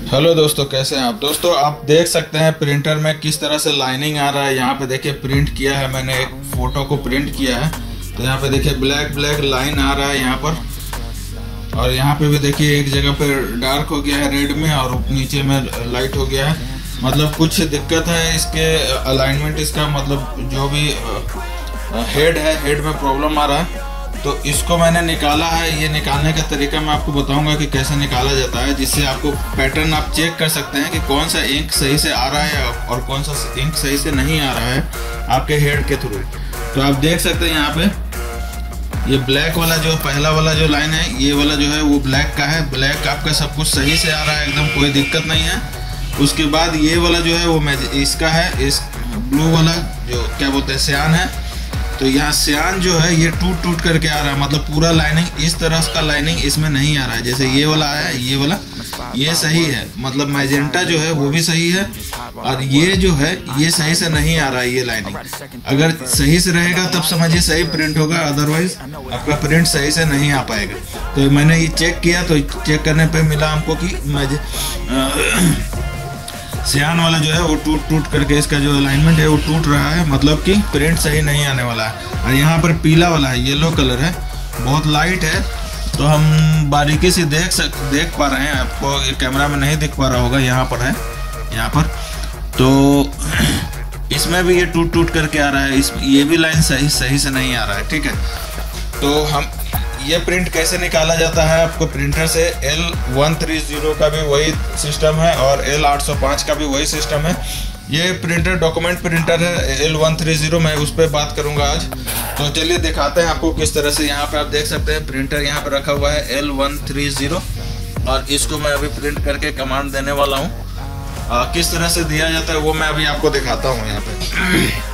Hello दोस्तों, कैसे हैं आप। दोस्तों आप देख सकते हैं प्रिंटर में किस तरह से लाइनिंग आ रहा है। यहाँ पे देखिए प्रिंट किया है, मैंने एक फोटो को प्रिंट किया है। तो यहाँ पे देखिए ब्लैक ब्लैक लाइन आ रहा है यहाँ पर, और यहाँ पे भी देखिए एक जगह पे डार्क हो गया है रेड में, और नीचे में लाइट हो गया है। मतलब कुछ दिक्कत है इसके अलाइनमेंट, इसका मतलब जो भी हेड है, हेड में प्रॉब्लम आ रहा है। तो इसको मैंने निकाला है। ये निकालने का तरीका मैं आपको बताऊंगा कि कैसे निकाला जाता है, जिससे आपको पैटर्न आप चेक कर सकते हैं कि कौन सा इंक सही से आ रहा है और कौन सा इंक सही से नहीं आ रहा है आपके हेड के थ्रू। तो आप देख सकते हैं यहाँ पे ये ब्लैक वाला जो पहला वाला जो लाइन है, ये वाला जो है वो ब्लैक का है। ब्लैक आपका सब कुछ सही से आ रहा है, एकदम कोई दिक्कत नहीं है। उसके बाद ये वाला जो है वो इसका है, इस ब्लू वाला जो क्या बोलते हैं सियान है। तो यहाँ सियान जो है ये टूट टूट करके आ रहा है, मतलब पूरा लाइनिंग इस तरह का लाइनिंग इसमें नहीं आ रहा है। जैसे ये वाला आया, ये वाला ये सही है, मतलब मैजेंटा जो है वो भी सही है, और ये जो है ये सही से नहीं आ रहा है ये लाइनिंग। अगर सही से रहेगा तब समझिए सही प्रिंट होगा, अदरवाइज आपका प्रिंट सही से नहीं आ पाएगा। तो मैंने ये चेक किया, तो चेक करने पे मिला हमको कि सियान वाला जो है वो टूट टूट करके इसका जो अलाइनमेंट है वो टूट रहा है, मतलब कि प्रिंट सही नहीं आने वाला है। और यहाँ पर पीला वाला है, येलो कलर है, बहुत लाइट है, तो हम बारीकी से देख पा रहे हैं। आपको कैमरा में नहीं दिख पा रहा होगा, यहाँ पर है, यहाँ पर। तो इसमें भी ये टूट टूट करके आ रहा है, ये भी लाइन सही से नहीं आ रहा है। ठीक है, तो हम ये प्रिंट कैसे निकाला जाता है, आपको प्रिंटर से L130 का भी वही सिस्टम है और L805 का भी वही सिस्टम है। ये प्रिंटर डॉक्यूमेंट प्रिंटर है L130, मैं उस पर बात करूंगा आज। तो चलिए दिखाते हैं आपको किस तरह से। यहाँ पे आप देख सकते हैं प्रिंटर यहाँ पे रखा हुआ है L130, और इसको मैं अभी प्रिंट करके कमांड देने वाला हूँ। किस तरह से दिया जाता है वो मैं अभी आपको दिखाता हूँ यहाँ पे।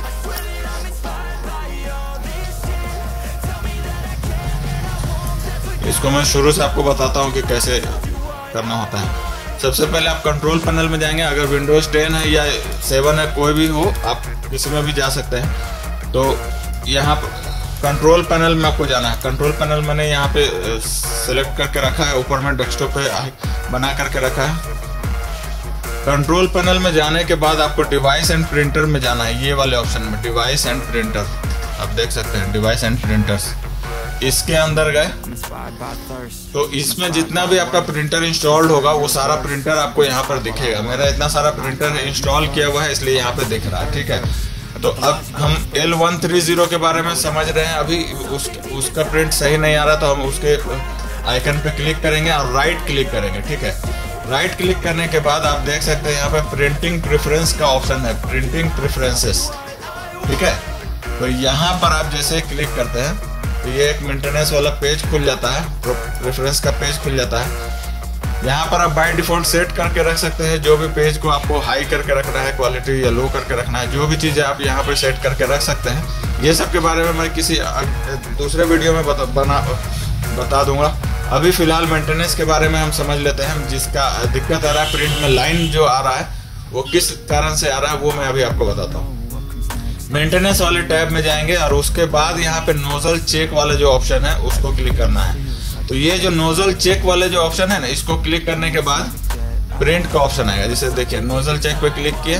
इसको मैं शुरू से आपको बताता हूँ कि कैसे करना होता है। सबसे पहले आप कंट्रोल पैनल में जाएंगे। अगर विंडोज 10 है या 7 है, कोई भी हो, आप किसी में भी जा सकते हैं। तो यहाँ कंट्रोल पैनल में आपको जाना है। कंट्रोल पैनल मैंने यहाँ पे सेलेक्ट करके रखा है, ऊपर में डेस्कटॉप पे बना करके रखा है। कंट्रोल पैनल में जाने के बाद आपको डिवाइस एंड प्रिंटर में जाना है, ये वाले ऑप्शन में, डिवाइस एंड प्रिंटर। आप देख सकते हैं डिवाइस एंड प्रिंटर्स, इसके अंदर गए तो इसमें जितना भी आपका प्रिंटर इंस्टॉल्ड होगा वो सारा प्रिंटर आपको यहाँ पर दिखेगा। मेरा इतना सारा प्रिंटर इंस्टॉल किया हुआ है, इसलिए यहाँ पे दिख रहा है। ठीक है, तो अब हम L130 के बारे में समझ रहे हैं। अभी उसका प्रिंट सही नहीं आ रहा, तो हम उसके आइकन पे क्लिक करेंगे और राइट क्लिक करेंगे। ठीक है, राइट क्लिक करने के बाद आप देख सकते हैं यहाँ पे प्रिंटिंग प्रेफरेंस का ऑप्शन है, प्रिंटिंग प्रेफरेंसेस। ठीक है, तो यहाँ पर आप जैसे क्लिक करते हैं तो ये एक मेंटेनेंस वाला पेज खुल जाता है, प्रेफरेंस का पेज खुल जाता है। यहाँ पर आप बाय डिफॉल्ट सेट करके रख सकते हैं, जो भी पेज को आपको हाई करके रखना है, क्वालिटी या लो करके रखना है, जो भी चीज़ें आप यहाँ पर सेट करके रख सकते हैं। ये सब के बारे में मैं किसी दूसरे वीडियो में बता दूंगा। अभी फिलहाल मेंटेनेंस के बारे में हम समझ लेते हैं। जिसका दिक्कत आ रहा है प्रिंट में लाइन जो आ रहा है वो किस कारण से आ रहा है वो मैं अभी आपको बताता हूँ। मेंटेनेंस वाले टैब में जाएंगे और उसके बाद यहाँ पे नोजल चेक वाला जो ऑप्शन है उसको क्लिक करना है। तो ये जो नोजल चेक वाले जो ऑप्शन है ना, इसको क्लिक करने के बाद प्रिंट का ऑप्शन आएगा। जैसे देखिए नोजल चेक पे क्लिक किए,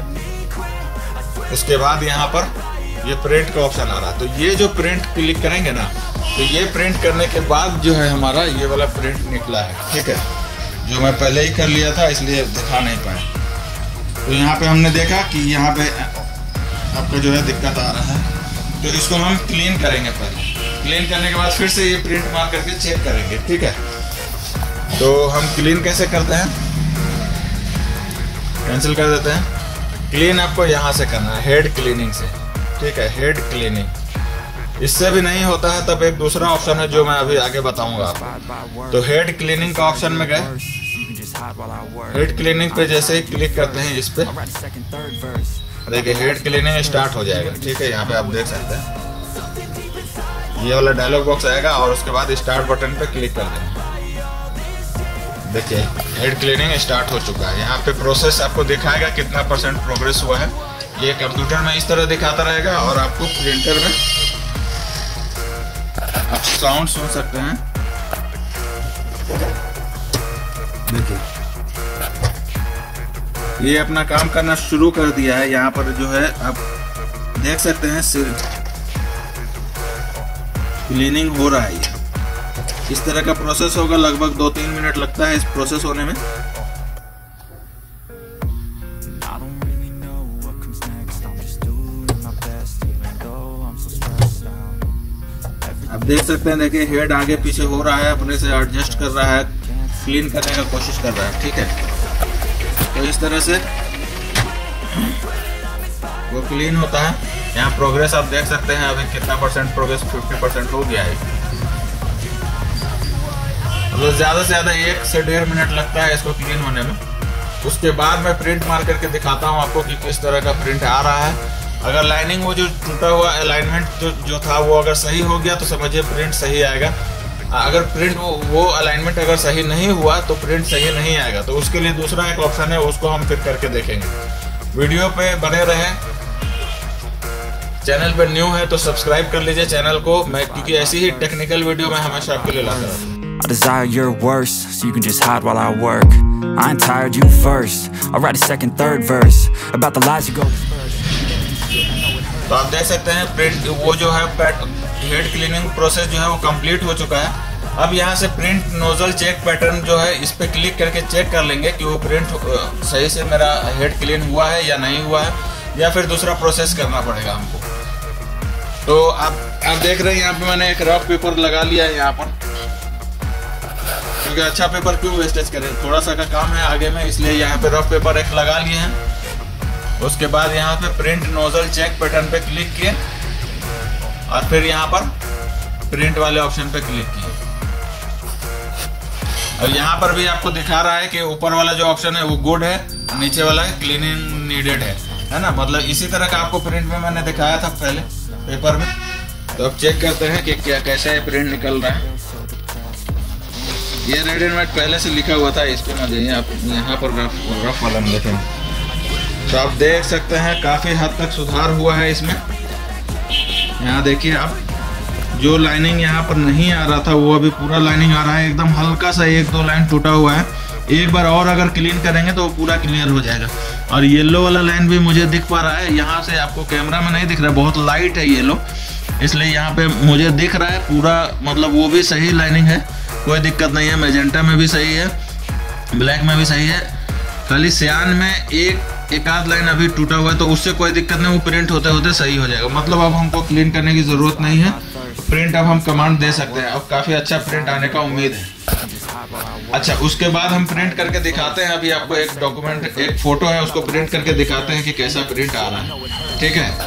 उसके बाद यहाँ पर ये प्रिंट का ऑप्शन आ रहा है। तो ये जो प्रिंट क्लिक करेंगे ना, तो ये प्रिंट करने के बाद जो है हमारा ये वाला प्रिंट निकला है। ठीक है, जो मैं पहले ही कर लिया था इसलिए दिखा नहीं पाया। तो यहाँ पे हमने देखा कि यहाँ पे आपका जो है दिक्कत आ रहा है, तो इसको हम क्लीन करेंगे। पहले क्लीन करने के बाद फिर से ये प्रिंट मार करके चेक करेंगे। ठीक है, तो हम क्लीन कैसे करते हैं, कैंसिल कर देते हैं। क्लीन आपको यहाँ से करना है, हेड क्लीनिंग से। ठीक है, हेड क्लीनिंग। इससे भी नहीं होता है तब एक दूसरा ऑप्शन है जो मैं अभी आगे बताऊंगा आपको। तो हेड क्लीनिंग का ऑप्शन में गए, हेड क्लीनिंग पे जैसे ही क्लिक करते हैं इस पे, देखिए हेड क्लीनिंग स्टार्ट हो जाएगा। ठीक है, यहाँ पे आप देख सकते हैं ये वाला डायलॉग बॉक्स आएगा और उसके बाद स्टार्ट बटन पे क्लिक कर देंगे। देखिए हेड क्लीनिंग स्टार्ट हो चुका है। यहाँ पे प्रोसेस आपको दिखाएगा कितना % प्रोग्रेस हुआ है। ये कंप्यूटर में इस तरह दिखाता रहेगा और आपको प्रिंटर में आप साउंड सुन सकते हैं। देखिए ये अपना काम करना शुरू कर दिया है। यहाँ पर जो है आप देख सकते हैं क्लीनिंग हो रहा है। ये इस तरह का प्रोसेस होगा, लगभग 2-3 मिनट लगता है इस प्रोसेस होने में। आप देख सकते हैं, देखिए हेड आगे पीछे हो रहा है, अपने से एडजस्ट कर रहा है, क्लीन करने का कोशिश कर रहा है। ठीक है, तो इस तरह से वो क्लीन होता है। यहाँ प्रोग्रेस आप देख सकते हैं, अभी कितना परसेंट प्रोग्रेस, 50% हो गया है। तो ज़्यादा से ज़्यादा 1 से 1.5 मिनट लगता है इसको क्लीन होने में। उसके बाद मैं प्रिंट मार करके दिखाता हूँ आपको कि किस तरह का प्रिंट आ रहा है। अगर लाइनिंग वो जो टूटा हुआ अलाइनमेंट जो था वो अगर सही हो गया तो समझिए प्रिंट सही आएगा। अगर प्रिंट वो अलाइनमेंट अगर सही नहीं हुआ तो प्रिंट सही नहीं आएगा। तो उसके लिए दूसरा एक ऑप्शन है, उसको हम फिर करके देखेंगे। वीडियो पे बने रहें। चैनल पे न्यू है तो सब्सक्राइब कर लीजिए चैनल को, मैं क्योंकि ऐसी ही टेक्निकल वीडियो मैं हमेशा आपके लिए लाता रहता हूँ। I desire your worst, so you can just hide while I work. I ain't tired, you first. I'll write a second, third verse about the lies you go. तो आप देख सकते हैं प्रिंट वो जो है हेड क्लीनिंग प्रोसेस जो है वो कंप्लीट हो चुका है। अब यहाँ से प्रिंट नोजल चेक पैटर्न जो है इस पे क्लिक करके चेक कर लेंगे कि वो प्रिंट सही से मेरा हेड क्लीन हुआ है या नहीं हुआ है, या फिर दूसरा प्रोसेस करना पड़ेगा हमको। तो आप देख रहे हैं यहाँ पे मैंने एक रफ पेपर लगा लिया है यहाँ पर, क्योंकि अच्छा पेपर क्यों वेस्टेज करें, थोड़ा सा का काम है आगे में, इसलिए यहाँ पे रफ पेपर एक लगा लिए हैं। उसके बाद यहाँ पे प्रिंट नोजल चेक पैटर्न पे क्लिक किए और फिर यहाँ पर प्रिंट वाले ऑप्शन पे क्लिक किए। और यहाँ पर भी आपको दिखा रहा है कि ऊपर वाला जो ऑप्शन है वो गुड है, नीचे वाला क्लीनिंग नीडेड है ना। मतलब इसी तरह का आपको प्रिंट में मैंने दिखाया था पहले पेपर में। तो अब चेक करते हैं कि क्या कैसा है प्रिंट निकल रहा है। ये रेड एंड व्हाइट पहले से लिखा हुआ था, इस पे ना जाइए आप, यहाँ पर रफ वाला में देखें तो आप देख सकते हैं काफ़ी हद तक सुधार हुआ है इसमें। यहाँ देखिए आप, जो लाइनिंग यहाँ पर नहीं आ रहा था वो अभी पूरा लाइनिंग आ रहा है। एकदम हल्का सा 1-2 लाइन टूटा हुआ है, एक बार और अगर क्लीन करेंगे तो वो पूरा क्लियर हो जाएगा। और येलो वाला लाइन भी मुझे दिख पा रहा है, यहाँ से आपको कैमरा में नहीं दिख रहा है, बहुत लाइट है येलो, इसलिए यहाँ पे मुझे दिख रहा है पूरा, मतलब वो भी सही लाइनिंग है, कोई दिक्कत नहीं है। मैजेंटा में भी सही है, ब्लैक में भी सही है, खाली सियान में एक आध लाइन अभी टूटा हुआ है, तो उससे कोई दिक्कत नहीं, वो प्रिंट होते होते सही हो जाएगा। मतलब अब हमको क्लीन करने की ज़रूरत नहीं है, प्रिंट अब हम कमांड दे सकते हैं। अब काफ़ी अच्छा प्रिंट आने का उम्मीद है। अच्छा, उसके बाद हम प्रिंट करके दिखाते हैं। अभी आपको एक डॉक्यूमेंट, एक फोटो है, उसको प्रिंट करके दिखाते हैं कि कैसा प्रिंट आ रहा है। ठीक है,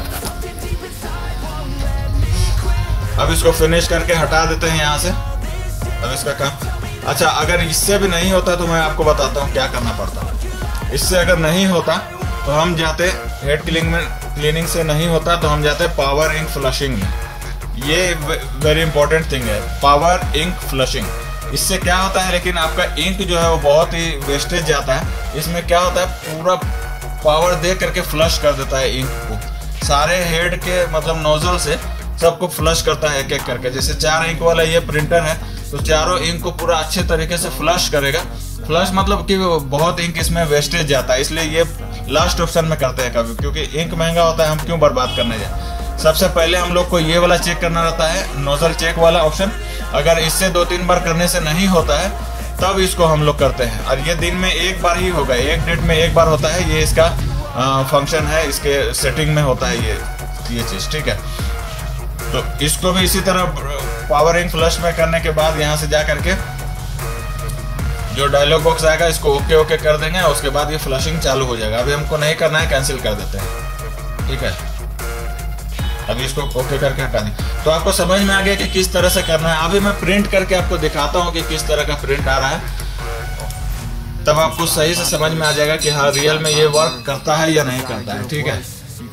अब इसको फिनिश करके हटा देते हैं यहाँ से। अब इसका काम, अच्छा अगर इससे भी नहीं होता तो मैं आपको बताता हूँ क्या करना पड़ता है। इससे अगर नहीं होता तो हम जाते हेड क्लीनिंग से नहीं होता तो हम जाते पावर इंक फ्लशिंग में। ये वेरी इंपॉर्टेंट थिंग है, पावर इंक फ्लशिंग। इससे क्या होता है, लेकिन आपका इंक जो है वो बहुत ही वेस्टेज जाता है। इसमें क्या होता है, पूरा पावर दे करके फ्लश कर देता है इंक को, सारे हेड के मतलब नोजल से सबको फ्लश करता है एक एक करके। जैसे 4 इंक वाला ये प्रिंटर है तो चारों इंक को पूरा अच्छे तरीके से फ्लश करेगा। फ्लश मतलब कि बहुत इंक इसमें वेस्टेज जाता है, इसलिए ये लास्ट ऑप्शन में करते हैं कभी, क्योंकि इंक महंगा होता है, हम क्यों बर्बाद करने जाए। सबसे पहले हम लोग को ये वाला चेक करना रहता है, नोजल चेक वाला ऑप्शन। अगर इससे 2-3 बार करने से नहीं होता है तब इसको हम लोग करते हैं, और ये दिन में एक बार ही होगा, एक डेट में एक बार होता है। ये इसका फंक्शन है, इसके सेटिंग में होता है ये चीज़। ठीक है, तो इसको भी इसी तरह पावर इंक फ्लश में करने के बाद यहाँ से जा करके जो डायलॉग बॉक्स आएगा इसको ओके कर देंगे, उसके बाद ये फ्लशिंग चालू हो जाएगा। अभी हमको नहीं करना है, कैंसिल कर देते हैं। ठीक है, अभी इसको ओके करके हटा दें। तो आपको समझ में आ गया कि किस तरह से करना है। अभी मैं प्रिंट करके आपको दिखाता हूँ कि किस तरह का प्रिंट आ रहा है, तब आपको सही से समझ में आ जाएगा कि हाँ रियल में ये वर्क करता है या नहीं करता है। ठीक है,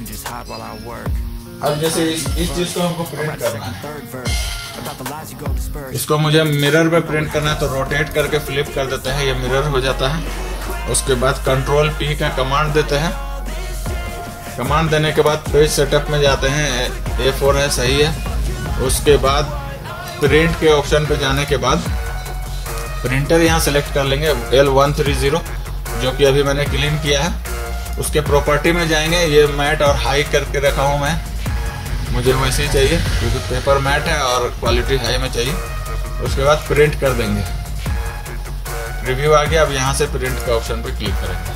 अब जैसे इस चीज को हमको प्रिंट करना है, इसको मुझे मिरर पे प्रिंट करना है, तो रोटेट करके फ्लिप कर देते हैं, ये मिरर हो जाता है। उसके बाद कंट्रोल P का कमांड देते हैं। कमांड देने के बाद पेज सेटअप में जाते हैं, A4 है, सही है। उसके बाद प्रिंट के ऑप्शन पे जाने के बाद प्रिंटर यहाँ सेलेक्ट कर लेंगे, L130। जो कि अभी मैंने क्लीन किया है। उसके प्रॉपर्टी में जाएंगे, ये मैट और हाई करके रखा हूँ मैं, मुझे वैसे ही चाहिए क्योंकि पेपर मैट है और क्वालिटी हाई में चाहिए। उसके बाद प्रिंट कर देंगे। रिव्यू आ गया, अब यहाँ से प्रिंट का ऑप्शन पे क्लिक करेंगे।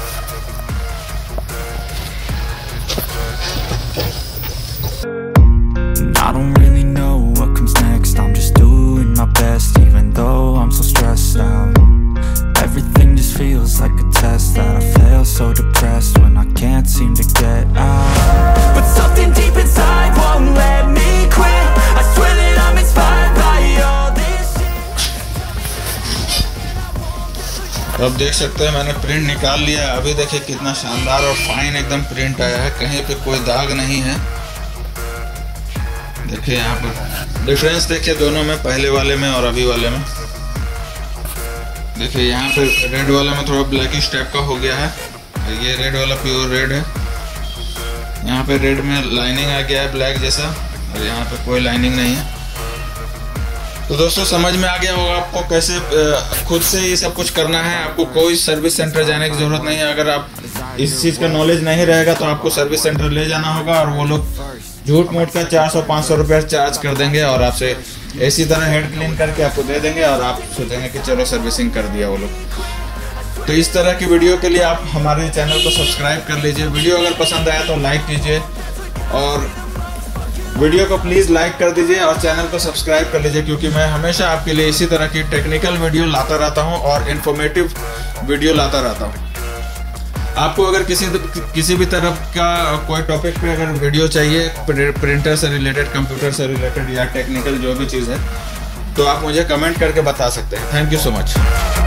I don't really know what comes next. I'm just doing my best, even though I'm so stressed out. Everything just feels like a test that I fail, so depressed when I can't seem to get out. But something deep inside won't let me quit. I swear that I'm inspired by all this shit. अब देख सकते हैं मैंने print निकाल लिया। अभी देखिए कितना शानदार और फाइन एकदम प्रिंट आया है, कहीं पे कोई दाग नहीं है। देखिए यहाँ पर डिफरेंस देखिए दोनों में, पहले वाले में और अभी वाले में। देखिए यहाँ पे रेड वाला में थोड़ा ब्लैकिश टाइप का हो गया है, ये रेड वाला प्योर रेड है। यहाँ पे रेड में लाइनिंग आ गया है ब्लैक जैसा, और यहाँ पे कोई लाइनिंग नहीं है। तो दोस्तों समझ में आ गया होगा आपको कैसे खुद से ये सब कुछ करना है। आपको कोई सर्विस सेंटर जाने की जरूरत नहीं है। अगर आप इस चीज़ का नॉलेज नहीं रहेगा तो आपको सर्विस सेंटर ले जाना होगा, और वो लोग झूठ मूठ का 400-500 रुपये चार्ज कर देंगे और आपसे इसी तरह हेड क्लीन करके आपको दे देंगे, और आप सोचेंगे कि चलो सर्विसिंग कर दिया वो लोग। तो इस तरह की वीडियो के लिए आप हमारे चैनल को सब्सक्राइब कर लीजिए। वीडियो अगर पसंद आया तो लाइक कीजिए, और वीडियो को प्लीज़ लाइक कर दीजिए और चैनल को सब्सक्राइब कर लीजिए, क्योंकि मैं हमेशा आपके लिए इसी तरह की टेक्निकल वीडियो लाता रहता हूँ और इन्फॉर्मेटिव वीडियो लाता रहता हूँ। आपको अगर किसी भी तरह का कोई टॉपिक पे अगर वीडियो चाहिए, प्रिंटर से रिलेटेड, कंप्यूटर से रिलेटेड या टेक्निकल जो भी चीज़ है, तो आप मुझे कमेंट करके बता सकते हैं। Thank you so much.